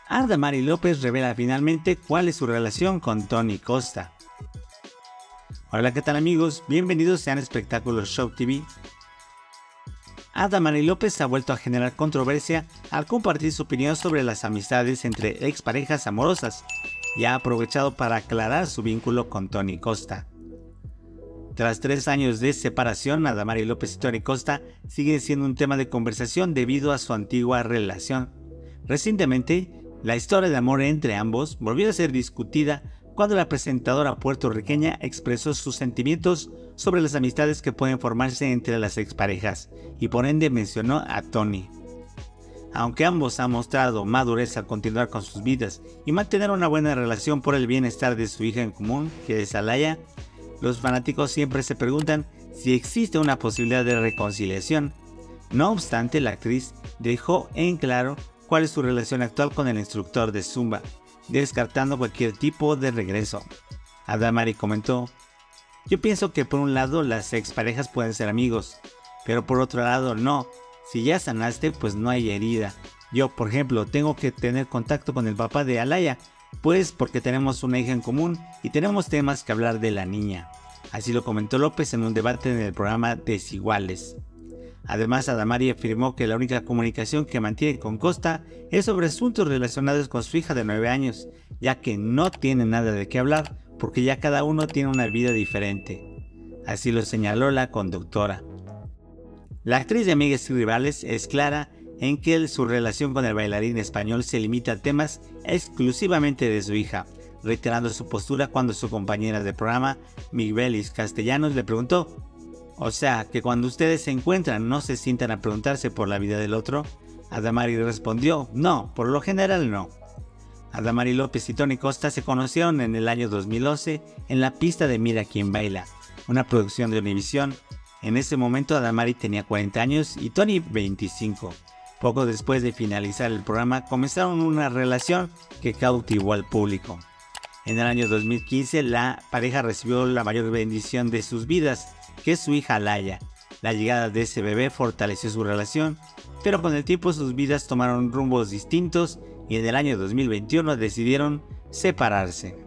Adamari López revela finalmente cuál es su relación con Tony Costa. Hola, ¿qué tal amigos? Bienvenidos sean Espectáculos Show TV. Adamari López ha vuelto a generar controversia al compartir su opinión sobre las amistades entre exparejas amorosas y ha aprovechado para aclarar su vínculo con Tony Costa. Tras 3 años de separación, Adamari López y Tony Costa siguen siendo un tema de conversación debido a su antigua relación. Recientemente, la historia de amor entre ambos volvió a ser discutida cuando la presentadora puertorriqueña expresó sus sentimientos sobre las amistades que pueden formarse entre las exparejas y por ende mencionó a Tony. Aunque ambos han mostrado madurez al continuar con sus vidas y mantener una buena relación por el bienestar de su hija en común, que es Alaya, los fanáticos siempre se preguntan si existe una posibilidad de reconciliación. No obstante, la actriz dejó en claro cuál es su relación actual con el instructor de Zumba, descartando cualquier tipo de regreso. Adamari comentó: "Yo pienso que por un lado las exparejas pueden ser amigos, pero por otro lado no. Si ya sanaste, pues no hay herida. Yo, por ejemplo, tengo que tener contacto con el papá de Alaya, pues porque tenemos una hija en común y tenemos temas que hablar de la niña". Así lo comentó López en un debate en el programa Desiguales. Además, Adamari afirmó que la única comunicación que mantiene con Costa es sobre asuntos relacionados con su hija de 9 años, ya que no tienen nada de qué hablar porque ya cada uno tiene una vida diferente. Así lo señaló la conductora. La actriz de Amigas y Rivales es clara en que su relación con el bailarín español se limita a temas exclusivamente de su hija, reiterando su postura cuando su compañera de programa, Migbelis Castellanos, le preguntó: "O sea, que cuando ustedes se encuentran no se sientan a preguntarse por la vida del otro". Adamari respondió: "No, por lo general no". Adamari López y Tony Costa se conocieron en el año 2011 en la pista de Mira quién baila, una producción de Univisión. En ese momento Adamari tenía 40 años y Tony 25. Poco después de finalizar el programa comenzaron una relación que cautivó al público. En el año 2015 la pareja recibió la mayor bendición de sus vidas, que es su hija Alaya. La llegada de ese bebé fortaleció su relación, pero con el tiempo sus vidas tomaron rumbos distintos y en el año 2021 decidieron separarse.